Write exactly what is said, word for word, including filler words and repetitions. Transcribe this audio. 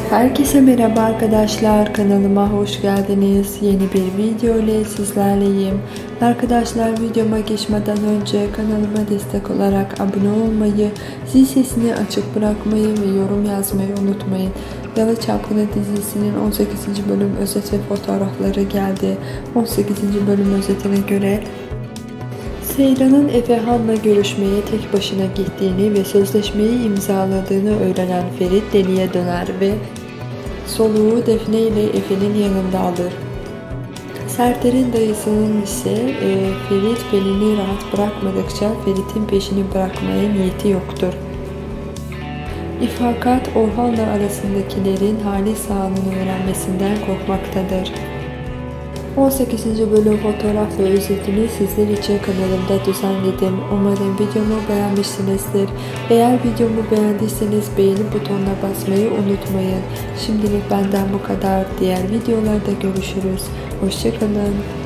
Herkese merhaba arkadaşlar, kanalıma hoş geldiniz. Yeni bir video ile sizlerleyim. Arkadaşlar, videoma geçmeden önce kanalıma destek olarak abone olmayı, zil sesini açık bırakmayı ve yorum yazmayı unutmayın. Yalı Çapkını dizisinin on sekizinci bölüm özet ve fotoğrafları geldi. on sekizinci bölüm özetine göre Seyran'ın Efehan'la görüşmeye tek başına gittiğini ve sözleşmeyi imzaladığını öğrenen Ferit Deli'ye döner ve soluğu Defne ile Efe'nin yanında alır. Serter'in dayısının ise e, Ferit Pelin'i rahat bırakmadıkça Ferit'in peşini bırakmaya niyeti yoktur. İfakat Orhan'la arasındakilerin hali sağlığını öğrenmesinden korkmaktadır. on sekizinci bölüm fotoğraf ve özetini sizler için kanalımda düzenledim. Umarım videomu beğenmişsinizdir. Eğer videomu beğendiyseniz beğeni butonuna basmayı unutmayın. Şimdilik benden bu kadar. Diğer videolarda görüşürüz. Hoşça kalın.